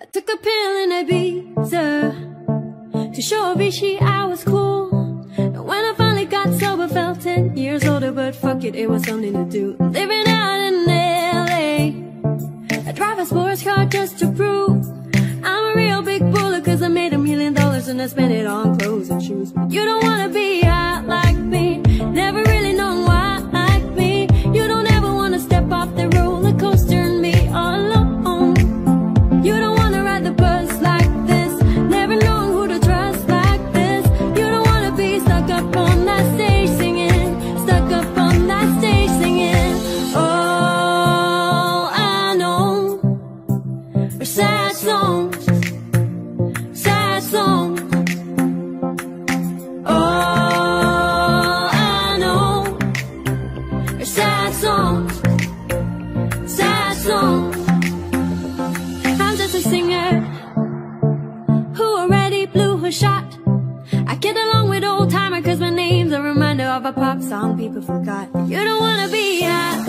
took a pill in Ibiza to show Avicii I was cool. And when I finally got sober, felt 10 years older, but fuck it, it was something to do. Living out in LA, I drive a sports car just to prove I'm a real big baller, cause I made $1 million and I spent it on clothes and shoes. But you don't wanna be hot like me, never really known why like me. You don't ever wanna step off the roller coaster and be all alone. You don't wanna ride the bus like this, never known who to trust like this. You don't wanna be stuck up on that stage singing, stuck up on that stage singing. All I know are sad songs, sad songs. All I know are sad songs, sad songs. I'm just a singer who already blew her shot. I get along with old timer cause my name's a reminder of a pop song people forgot. You don't wanna be hot